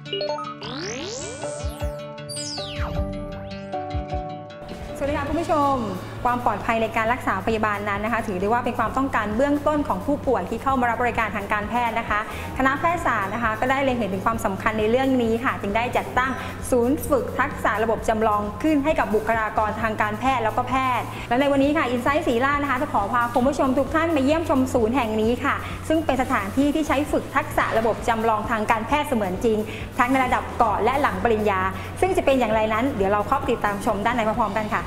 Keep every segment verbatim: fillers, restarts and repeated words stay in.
สวัสดีค่ะคุณผู้ชมความปลอดภัยในการรักษาพยาบาลนั้นนะคะถือได้ว่าเป็นความต้องการเบื้องต้นของผู้ป่วยที่เข้ามารับบริการทางการแพทย์นะคะคณะแพทยศาสตร์นะคะก็ได้เล็งเห็นถึงความสำคัญในเรื่องนี้ค่ะจึงได้จัดตั้งศูนย์ฝึกทักษะระบบจำลองขึ้นให้กับบุคลากรทางการแพทย์แล้วก็แพทย์และในวันนี้ค่ะอินไซต์ศรีราชนะคะจะขอพาคุณผู้ชมทุกท่านมาเยี่ยมชมศูนย์แห่งนี้ค่ะซึ่งเป็นสถานที่ที่ใช้ฝึกทักษะระบบจำลองทางการแพทย์เสมือนจริงทั้งในระดับก่อนและหลังปริญญาซึ่งจะเป็นอย่างไรนั้นเดี๋ยวเราเข้าไปติดตามชมด้านในพร้อมๆกันค่ะ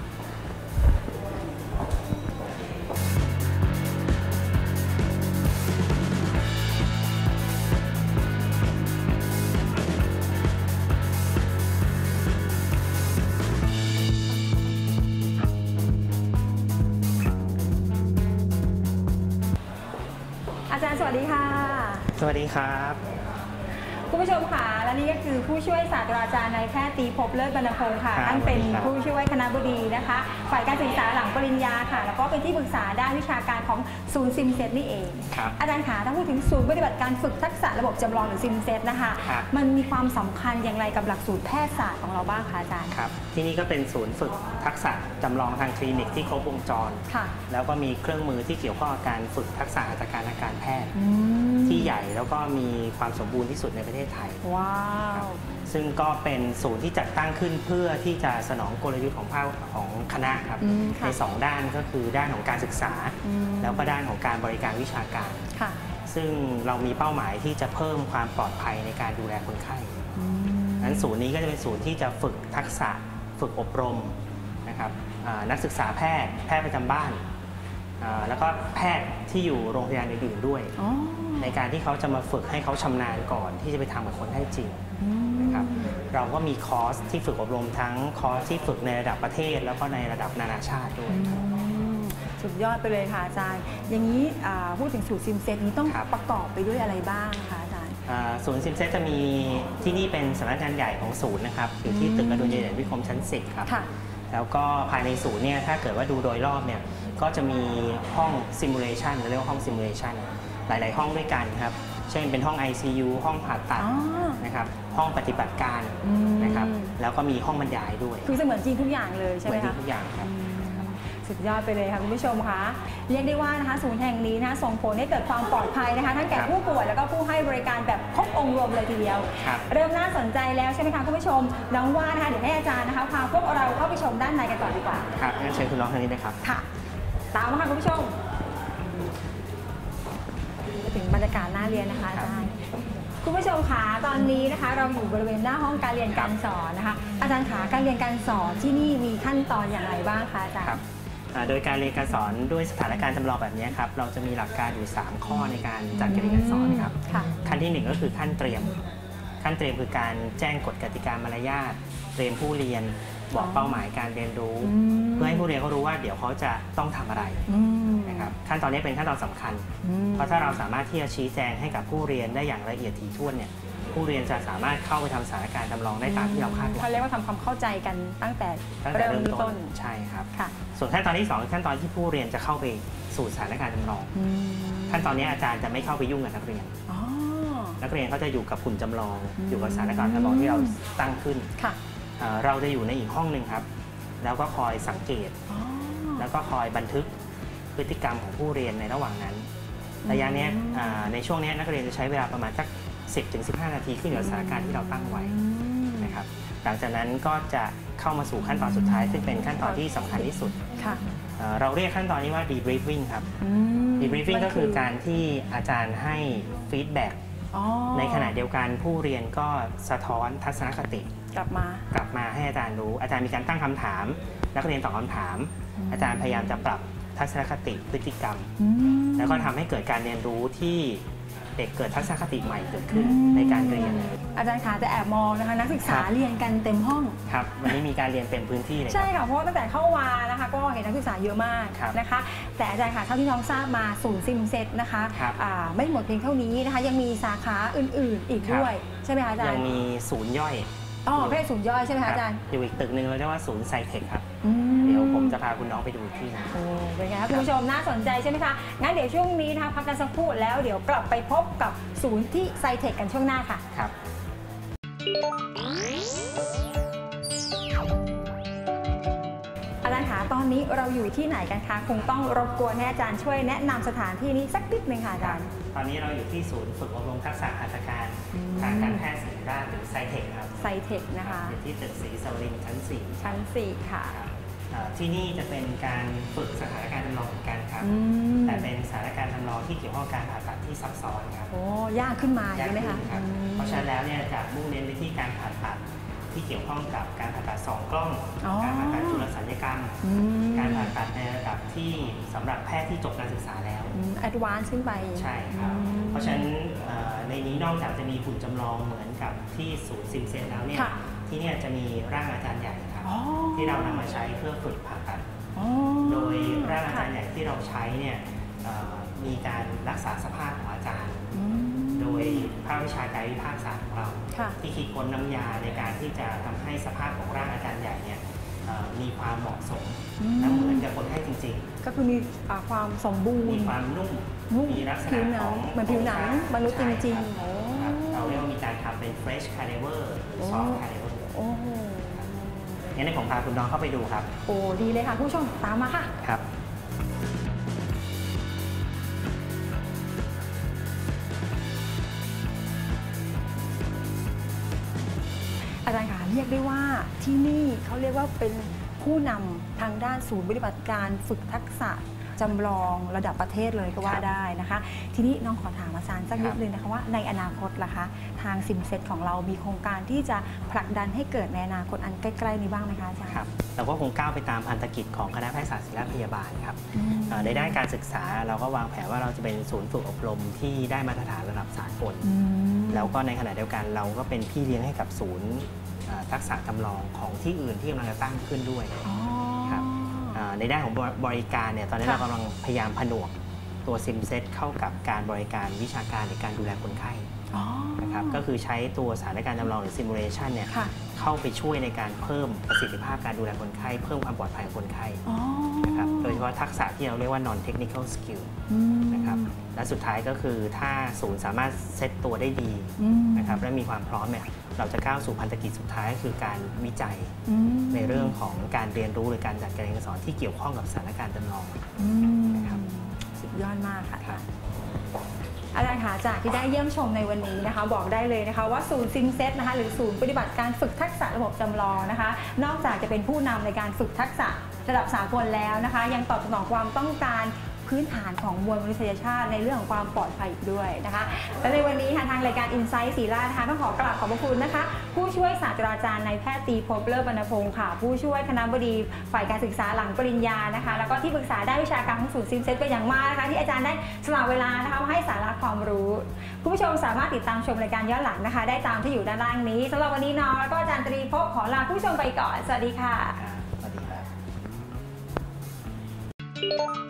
อาจารย์สวัสดีค่ะสวัสดีครับคุณผู้ชมค่ะและนี่ก็คือผู้ช่วยศาสตราจารย์นายแพทย์ตีภพเลิศบรรณพงศ์ค่ะท่านเป็นผู้ช่วยคณบดีนะคะฝ่ายการศึกษาหลังปริญญาค่ะแล้วก็เป็นที่ปรึกษาด้านวิชาการของศูนย์ซิมเซตนี่เองอาจารย์ขาถ้าพูดถึงศูนย์ปฏิบัติการฝึกทักษะระบบจำลองหรือซิมเซตนะคะมันมีความสำคัญอย่างไรกับหลักสูตรแพทยศาสตร์ของเราบ้างคะอาจารย์ครับที่นี่ก็เป็นศูนย์ฝึกทักษะจำลองทางคลินิกที่ครบวงจรแล้วก็มีเครื่องมือที่เกี่ยวข้องกับการฝึกทักษะหัตถการทางการแพทย์ที่ใหญ่แล้วก็มีความสมบูรณ์ที่สุดในประเทศไทยว้าวซึ่งก็เป็นศูนย์ที่จัดตั้งขึ้นเพื่อที่จะสนองกลยุทธ์ของภาคของคณะครับในสองด้านก็คือด้านของการศึกษาแล้วก็ด้านของการบริการวิชาการซึ่งเรามีเป้าหมายที่จะเพิ่มความปลอดภัยในการดูแลคนไข้นั้นศูนย์นี้ก็จะเป็นศูนย์ที่จะฝึกทักษะฝึกอบรมนะครับนักศึกษาแพทย์แพทย์ประจำบ้านแล้วก็แพทย์ที่อยู่โรงพยาบาลอื่นๆด้วยในการที่เขาจะมาฝึกให้เขาชำนาญก่อนที่จะไปทำกับคนไข้จริงนะครับเราก็มีคอร์สที่ฝึกอบรมทั้งคอร์สที่ฝึกในระดับประเทศแล้วก็ในระดับนานาชาติด้วยสุดยอดไปเลยค่ะอาจารย์อย่างนี้พูดถึงศูนย์ซิมเซตนี้ต้องประกอบไปด้วยอะไรบ้างคะอาจารย์ศูนย์ซิมเซตจะมีที่นี่เป็นสำนักงานใหญ่ของศูนย์นะครับอยู่ที่ตึกอดุลยเดชวิคมชั้นสิบครับแล้วก็ภายในศูนย์เนี่ยถ้าเกิดว่าดูโดยรอบเนี่ยก็จะมีห้องซิมูเลชันเรียกว่าห้องซิมูเลชันหลายๆห้องด้วยกันครับเช่นเป็นห้อง ไอ ซี ยู ห้องผ่าตัดนะครับห้องปฏิบัติการนะครับแล้วก็มีห้องบรรยายด้วยคือเสมือนจริงทุกอย่างเลยใช่ไหมคะทุกอย่างครับสุดยอดไปเลยค่ะคุณผู้ชมคะเรียกได้ว่านะคะศูนย์แห่งนี้นะคะส่งผลให้เกิดความปลอดภัยนะคะทั้งแก่ผู้ป่วยแล้วก็ผู้ให้บริการแบบครบองค์รวมเลยทีเดียวเริ่มน่าสนใจแล้วใช่ไหมคะคุณผู้ชมน้องว่านะคะเดี๋ยวให้อาจารย์นะคะพาพวกเราเข้าไปชมด้านในกันก่อนดีกว่าครับงั้นเชิญคุณน้องทางนี้เลยครับค่ะตามมาค่ะคุณผู้ชมถึงบรรยากาศหน้าเรียนนะคะอาจารย์คุณผู้ชมคะตอนนี้นะคะเราอยู่บริเวณหน้าห้องการเรียนการสอนนะคะอาจารย์ขาการเรียนการสอนที่นี่มีขั้นตอนอย่างไรบ้างคะอาจารย์โดยการเรียนการสอนด้วยสถานการณ์จำลองแบบนี้ครับเราจะมีหลักการอยู่สามข้อในการจัดการเรียนการสอนครับขั้นที่หนึ่งก็คือขั้นเตรียมขั้นเตรียมคือการแจ้งกฎกติกามารยาทเตรียมผู้เรียนบอกเป้าหมายการเรียนรู้เพื่อให้ผู้เรียนเขารู้ว่าเดี๋ยวเขาจะต้องทำอะไรนะครับขั้นตอนนี้เป็นขั้นตอนสำคัญเพราะถ้าเราสามารถที่จะชี้แจงให้กับผู้เรียนได้อย่างละเอียดถี่ถ้วนเนี่ยผู้เรียนจะสามารถเข้าไปทำสถานการณ์จำลองได้ตามที่เราคาดหวังเขาเรียกว่าทำความเข้าใจกันตั้งแต่เริ่มต้นใช่ครับส่วนขั้นตอนที่สองขั้นตอนที่ผู้เรียนจะเข้าไปสู่สถานการณ์จำลองขั้นตอนนี้อาจารย์จะไม่เข้าไปยุ่งกับนักเรียนนักเรียนเขาจะอยู่กับหุ่นจำลองอยู่กับสถานการณ์จำลองที่เราตั้งขึ้นเราจะอยู่ในอีกห้องหนึ่งครับแล้วก็คอยสังเกตแล้วก็คอยบันทึกพฤติกรรมของผู้เรียนในระหว่างนั้นระยะนี้ในช่วงนี้นักเรียนจะใช้เวลาประมาณสัก สิบถึงสิบห้า นาทีขึ้นอยู่กับสถานการณ์ที่เราตั้งไว้นะครับหลังจากนั้นก็จะเข้ามาสู่ขั้นตอนสุดท้ายซึ่งเป็นขั้นตอนที่สำคัญที่สุดเราเรียกขั้นตอนนี้ว่า debriefing ครับ debriefing ก็คือการที่อาจารย์ให้ feedback ในขณะเดียวกันผู้เรียนก็สะท้อนทัศนคติกลับมากลับมาให้อาจารย์รู้อาจารย์มีการตั้งคำถามนักเรียนตอบคำถามอาจารย์พยายามจะปรับทัศนคติพฤติกรรมแล้วก็ทำให้เกิดการเรียนรู้ที่เด็กเกิดทัศนคติใหม่เกิดขึ้นในการเรียนอาจารย์ขาจะแอบมองนะคะนักศึกษาเรียนกันเต็มห้องครับวันนี้มีการเรียนเป็นพื้นที่เลยใช่ค่ะเพราะตั้งแต่เข้ามานะคะก็เห็นนักศึกษาเยอะมากนะคะแต่อาจารย์ค่ะเท่าที่น้องทราบมาศูนย์ซิมเซตนะคะไม่หมดเพียงเท่านี้นะคะยังมีสาขาอื่นๆอีกด้วยใช่ไหมคะอาจารย์ยังมีศูนย์ย่อยอ๋อเพศศูนย์ย่อยใช่ไหมคะอาจารย์อยู่อีกตึกหนึ่งเราเรียกว่าศูนย์ไซเทคครับเดี๋ยวผมจะพาคุณน้องไปดูที่นะเป็นไงครับคุณผู้ชมน่าสนใจใช่ไหมคะงั้นเดี๋ยวช่วงนี้นะคะพักกันสักครู่แล้วเดี๋ยวกลับไปพบกับศูนย์ที่ไซเทคกันช่วงหน้าค่ะครับอนนี้เราอยู่ที่ไหนกันคะคงต้องรบกวนให้อาจารย์ช่วยแนะนำสถานที่นี้สักนิดหนึ่งค่ะอาจารย์ตอนนี้เราอยู่ที่ศูนย์ฝึกอบรมทักษะหัตถการทางการแพทย์ศิริราชหรือไซเทคครับไซเทคนะคะอยู่ที่ตึกศรีสวรินทร์ชั้นสี่ชั้นสี่ค่ะที่นี่จะเป็นการฝึกสถานการณ์จำลองเหมือนกันครับแต่เป็นสถานการณ์จำลองที่เกี่ยวข้องกับการผ่าตัดที่ซับซ้อนครับโอ้ยากขึ้นมาใช่ไหมคะเพราะฉะนั้นแล้วเนี่ยจะมุ่งเน้นไปที่การผ่าตัดที่เกี่ยวข้องกับการผ่าตัดสองกล้องการผ่าตัดจุลศัลยกรรมการผ่าตัดในระดับที่สำหรับแพทย์ที่จบการศึกษาแล้วแอดวานซ์ขึ้นไปใช่ครับเพราะฉะนั้นในนี้นอกจากจะมีหุ่นจำลองเหมือนกับที่ศูนย์ซิมเซนแล้วเนี่ยที่นี่จะมีร่างอาจารย์ใหญ่ครับที่เรานำมาใช้เพื่อฝึกผ่าตัดโดยร่างอาจารย์ใหญ่ที่เราใช้เนี่ยมีการรักษาสภาพของอาจารย์โดยภาควิชากายวิภาคศาสตร์ของเราที่คิดค้นน้ำยาในการที่จะทำให้สภาพของร่างอาจารย์ใหญ่เนี่ยมีความเหมาะสมและเหมือนกับคนไข้จริงๆก็คือมีความสมบูรณ์มีความนุ่มมีลักษณะของเหมือนผิวหนังมนุษย์จริงๆเราเรียกว่ามีการทำเป็น fresh cadaver soft cadaver โอ้โหงั้นในผมพาคุณน้องเข้าไปดูครับโอ้ดีเลยค่ะผู้ชมตามมาค่ะครับอาจารย์คะเรียกได้ว่าที่นี่เขาเรียกว่าเป็นผู้นำทางด้านศูนย์ปฏิบัติการฝึกทักษะจำลองระดับประเทศเลยก็ว่าได้นะคะทีนี้น้องขอถามอาจารย์สักนิดนึงนะคะว่าในอนาคตล่ะคะทางซิมเซ็ตของเรามีโครงการที่จะผลักดันให้เกิดในอนาคตอันใกล้ๆนี้บ้างไหมคะอาจารย์ครับเราก็คงก้าวไปตามพันธกิจของคณะแพทยศาสตร์ศิริราชพยาบาลครับในด้านการศึกษาเราก็วางแผนว่าเราจะเป็นศูนย์ฝึกอบรมที่ได้มาตรฐานระดับสากลแล้วก็ในขณะเดียวกันเราก็เป็นพี่เลี้ยงให้กับศูนย์ทักษะจำลองของที่อื่นที่กำลังจะตั้งขึ้นด้วยครับในด้านของบริการเนี่ยตอนนี้เรากำลังพยายามผนวกตัวซิมเซ็ตเข้ากับการบริการวิชาการในการดูแลคนไข้นะครับก็คือใช้ตัวสถานการณ์จำลองหรือซิมูเลชันเนี่ยเข้าไปช่วยในการเพิ่มประสิทธิภาพการดูแลคนไข้เพิ่มความปลอดภัยของคนไข้นะครับโดยเฉพาะทักษะที่เราเรียกว่า non technical skill นะครับและสุดท้ายก็คือถ้าศูนย์สามารถเซตตัวได้ดีนะครับและมีความพร้อมเนี่ยเราจะก้าวสู่พันธกิจสุดท้ายก็คือการวิจัยในเรื่องของการเรียนรู้หรือการจัดการเรียนการสอนที่เกี่ยวข้องกับสถานการณ์จำลองนะครับสุดยอดมากค่ะอาจารย์คะจากที่ได้เยี่ยมชมในวันนี้นะคะบอกได้เลยนะคะว่าศูนย์ซิมเซ็ตนะคะหรือศูนย์ปฏิบัติการฝึกทักษะระบบจำลองนะคะนอกจากจะเป็นผู้นำในการฝึกทักษะระดับสากลแล้วนะคะยังตอบสนองความต้องการพื้นฐานของมวลมนุษยชาติในเรื่องของความปลอดภัยอีกด้วยนะคะและในวันนี้ทางรายการ Insight ศิริราชนะคะต้องขอกราบขอบพระคุณนะคะผู้ช่วยศาสตราจารย์นายแพทย์ตรีภพเลิศวรรณพงศ์ค่ะผู้ช่วยคณบดีฝ่ายการศึกษาหลังปริญญานะคะแล้วก็ที่ปรึกษาด้านวิชาการของศูนย์ซิมเซ็ตเป็นอย่างมากนะคะที่อาจารย์ได้สละเวลานะคะมาให้สาระความรู้คุณผู้ชมสามารถติดตามชมรายการย้อนหลังนะคะได้ตามที่อยู่ด้านล่างนี้สำหรับวันนี้น้องแล้วก็อาจารย์ตรีภพขอลาผู้ชมไปก่อนสวัสดีค่ะสวัสดีครับ